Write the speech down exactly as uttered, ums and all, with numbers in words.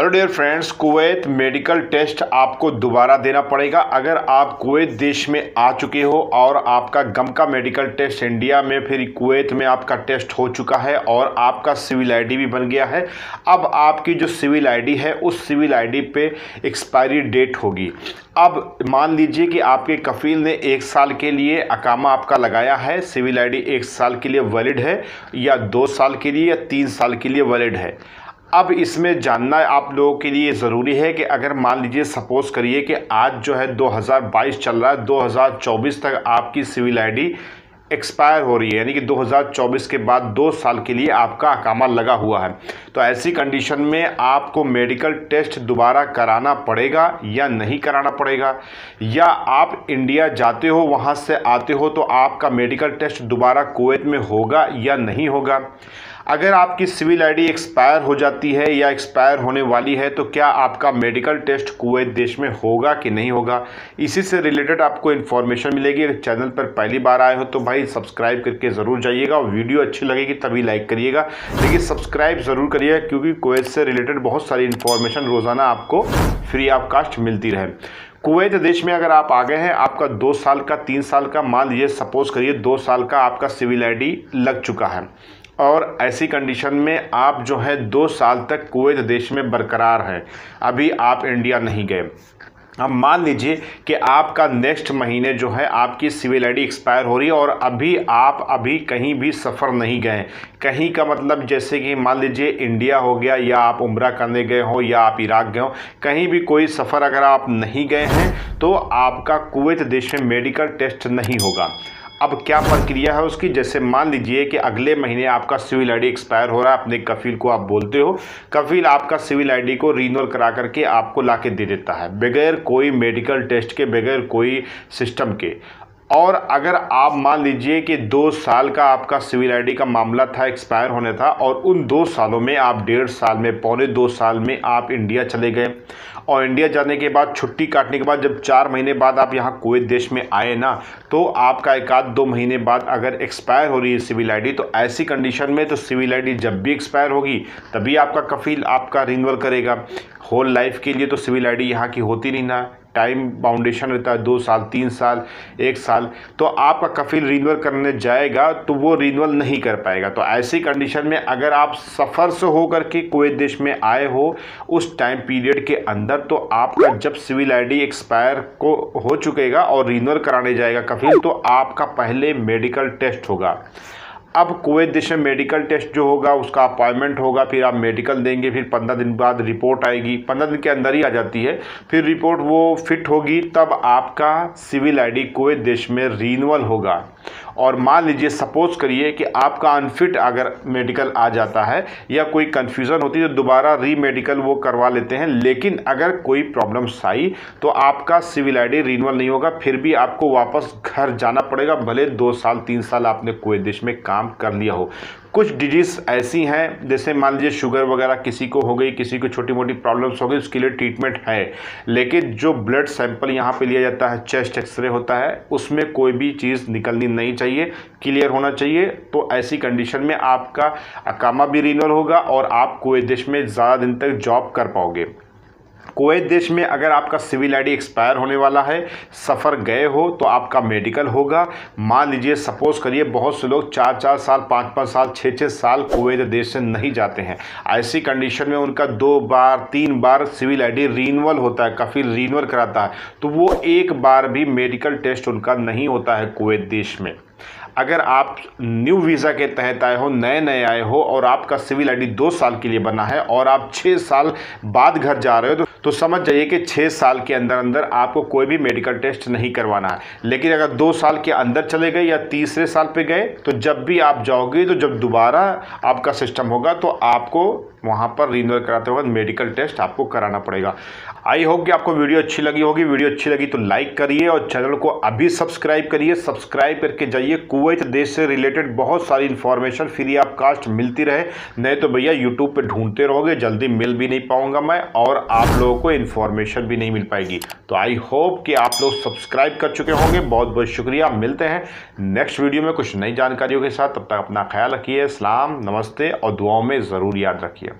Hello dear friends, Kuwait medical test आपको दोबारा देना पड़ेगा। अगर आप कुवैत देश में आ चुके हो और आपका गम का मेडिकल टेस्ट इंडिया में फिर कुवैत में आपका टेस्ट हो चुका है और आपका सिविल आईडी भी बन गया है, अब आपकी जो सिविल आईडी है उस सिविल आईडी पे एक्सपायरी डेट होगी। अब मान लीजिए कि आपके कफील ने एक साल के लिए अकामा आपका लगाया है, सिविल आईडी एक साल के लिए वैलिड है या दो साल के लिए या तीन साल के लिए वैलिड है। अब इसमें जानना आप लोगों के लिए ज़रूरी है कि अगर मान लीजिए सपोज करिए कि आज जो है दो हज़ार बाईस चल रहा है, दो हज़ार चौबीस तक आपकी सिविल आईडी एक्सपायर हो रही है, यानी कि दो हज़ार चौबीस के बाद दो साल के लिए आपका अकामा लगा हुआ है, तो ऐसी कंडीशन में आपको मेडिकल टेस्ट दोबारा कराना पड़ेगा या नहीं कराना पड़ेगा, या आप इंडिया जाते हो वहाँ से आते हो तो आपका मेडिकल टेस्ट दोबारा कुवैत में होगा या नहीं होगा। अगर आपकी सिविल आईडी एक्सपायर हो जाती है या एक्सपायर होने वाली है तो क्या आपका मेडिकल टेस्ट कुवैत देश में होगा कि नहीं होगा, इसी से रिलेटेड आपको इन्फॉर्मेशन मिलेगी। अगर चैनल पर पहली बार आए हो तो भाई सब्सक्राइब करके ज़रूर जाइएगा, वीडियो अच्छी लगेगी तभी लाइक करिएगा, लेकिन सब्सक्राइब ज़रूर करिएगा क्योंकि कुवैत से रिलेटेड बहुत सारी इन्फॉर्मेशन रोज़ाना आपको फ्री ऑफ कास्ट मिलती रहे। कुवैत देश में अगर आप आ गए हैं, आपका दो साल का तीन साल का मान लीजिए सपोज करिए दो साल का आपका सिविल आईडी लग चुका है और ऐसी कंडीशन में आप जो है दो साल तक कुवैत देश में बरकरार हैं, अभी आप इंडिया नहीं गए। अब मान लीजिए कि आपका नेक्स्ट महीने जो है आपकी सिविल आईडी एक्सपायर हो रही है और अभी आप अभी कहीं भी सफ़र नहीं गए। कहीं का मतलब जैसे कि मान लीजिए इंडिया हो गया, या आप उम्रा करने गए हो, या आप इराक गए हो, कहीं भी कोई सफ़र अगर आप नहीं गए हैं तो आपका कुवैत देश में मेडिकल टेस्ट नहीं होगा। अब क्या प्रक्रिया है उसकी, जैसे मान लीजिए कि अगले महीने आपका सिविल आईडी एक्सपायर हो रहा है, अपने कफील को आप बोलते हो, कफील आपका सिविल आईडी को रीन्यूअल करा करके आपको लाके दे देता है बगैर कोई मेडिकल टेस्ट के, बगैर कोई सिस्टम के। और अगर आप मान लीजिए कि दो साल का आपका सिविल आईडी का मामला था, एक्सपायर होने था, और उन दो सालों में आप डेढ़ साल में पौने दो साल में आप इंडिया चले गए और इंडिया जाने के बाद छुट्टी काटने के बाद जब चार महीने बाद आप यहाँ कुवैत देश में आए ना, तो आपका एक आध दो महीने बाद अगर एक्सपायर हो रही है सिविल आईडी, तो ऐसी कंडीशन में तो सिविल आईडी जब भी एक्सपायर होगी तभी आपका कफील आपका रिन्यूअल करेगा। होल लाइफ के लिए तो सिविल आईडी यहाँ की होती नहीं ना, टाइम बाउंडेशन रहता है दो साल तीन साल एक साल, तो आपका कफील रिन्यूअल करने जाएगा तो वो रिन्यूअल नहीं कर पाएगा। तो ऐसी कंडीशन में अगर आप सफ़र से हो करके कुवैत देश में आए हो उस टाइम पीरियड के अंदर, तो आपका जब सिविल आईडी एक्सपायर को हो चुकेगा और रिन्यूअल कराने जाएगा कफील, तो आपका पहले मेडिकल टेस्ट होगा। अब कुवैत देश में मेडिकल टेस्ट जो होगा उसका अपॉइंटमेंट होगा, फिर आप मेडिकल देंगे, फिर पंद्रह दिन बाद रिपोर्ट आएगी, पंद्रह दिन के अंदर ही आ जाती है, फिर रिपोर्ट वो फिट होगी, तब आपका सिविल आईडी कुवैत देश में रीन्यूअल होगा। और मान लीजिए सपोज करिए कि आपका अनफिट अगर मेडिकल आ जाता है या कोई कन्फ्यूज़न होती है तो दोबारा री मेडिकल वो करवा लेते हैं, लेकिन अगर कोई प्रॉब्लम्स आई तो आपका सिविल आईडी रिन्यूअल नहीं होगा, फिर भी आपको वापस घर जाना पड़ेगा, भले दो साल तीन साल आपने कुवैत देश में काम कर लिया हो। कुछ डिजीज़ ऐसी हैं जैसे मान लीजिए शुगर वगैरह किसी को हो गई, किसी को छोटी मोटी प्रॉब्लम्स हो गई, उसके लिए ट्रीटमेंट है, लेकिन जो ब्लड सैंपल यहाँ पे लिया जाता है, चेस्ट एक्सरे होता है, उसमें कोई भी चीज़ निकलनी नहीं चाहिए, क्लियर होना चाहिए। तो ऐसी कंडीशन में आपका अकामा भी रिन्यूअल होगा और आप कुवैत देश में ज़्यादा दिन तक जॉब कर पाओगे। कुवैत देश में अगर आपका सिविल आईडी एक्सपायर होने वाला है, सफ़र गए हो, तो आपका मेडिकल होगा। मान लीजिए सपोज करिए बहुत से लोग चार चार साल पाँच पाँच साल छः छः साल कुवैत देश से नहीं जाते हैं, ऐसी कंडीशन में उनका दो बार तीन बार सिविल आईडी रीन्यूअल होता है, कफील रीन्यूअल कराता है, तो वो एक बार भी मेडिकल टेस्ट उनका नहीं होता है कुवैत देश में। अगर आप न्यू वीज़ा के तहत आए हो, नए नए आए हो और आपका सिविल आईडी दो साल के लिए बना है और आप छः साल बाद घर जा रहे हो, तो, तो समझ जाइए कि छः साल के अंदर अंदर आपको कोई भी मेडिकल टेस्ट नहीं करवाना है। लेकिन अगर दो साल के अंदर चले गए या तीसरे साल पे गए, तो जब भी आप जाओगे, तो जब दोबारा आपका सिस्टम होगा तो आपको वहाँ पर रिन्यूअल कराते वक्त मेडिकल टेस्ट आपको कराना पड़ेगा। आई होप कि आपको वीडियो अच्छी लगी होगी। वीडियो अच्छी लगी तो लाइक करिए और चैनल को अभी सब्सक्राइब करिए, सब्सक्राइब करके जाइए। कुवैत देश से रिलेटेड बहुत सारी इन्फॉर्मेशन फ्री ऑफ कास्ट मिलती रहे, नहीं तो भैया यूट्यूब पे ढूंढते रहोगे, जल्दी मिल भी नहीं पाऊंगा मैं और आप लोगों को इन्फॉर्मेशन भी नहीं मिल पाएगी। तो आई होप कि आप लोग सब्सक्राइब कर चुके होंगे। बहुत बहुत शुक्रिया। मिलते हैं नेक्स्ट वीडियो में कुछ नई जानकारियों के साथ, तब तक अपना ख्याल रखिए। सलाम, नमस्ते और दुआओं में ज़रूर याद रखिए।